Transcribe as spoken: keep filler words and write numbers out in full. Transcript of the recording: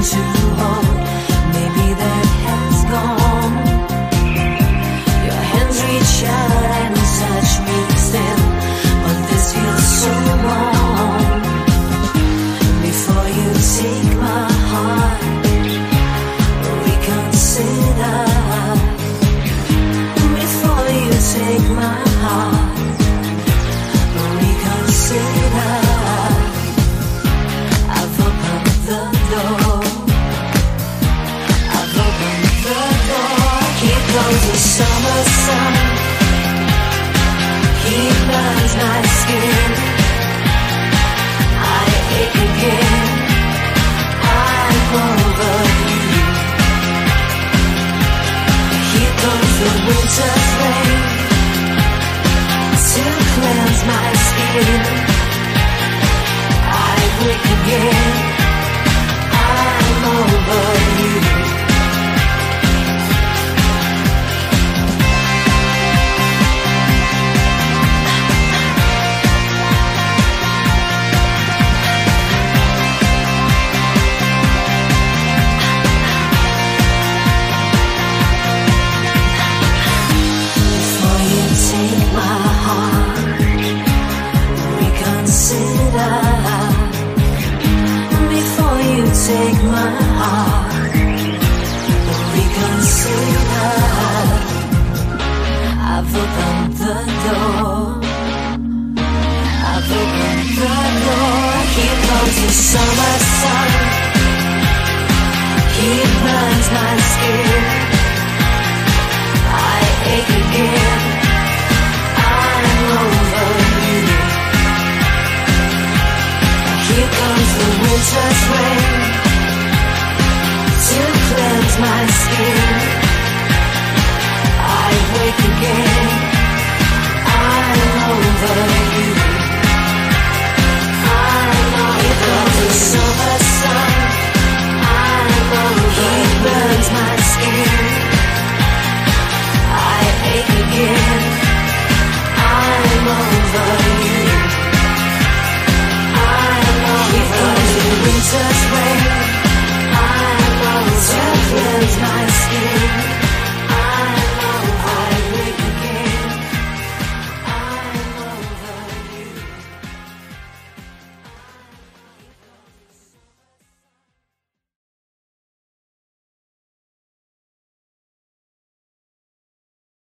to hold. Maybe that has gone. Your hands reach out and touch me still, but this feels so wrong. Before you take my heart, reconsider. Before you take my heart, reconsider. I've opened the door. I've opened the door. Here comes the summer sun. He burns my skin. I ache again. I'm over you. Here comes the winter's rain to cleanse my skin. I wake again. I'm over you. Before you take my heart, reconsider. Before you take my heart, reconsider. I've opened the door. I've opened the door. Here comes the summer sun. He burns my skin. I ache again. I'm over you. Here comes the winter's rain to cleanse my skin.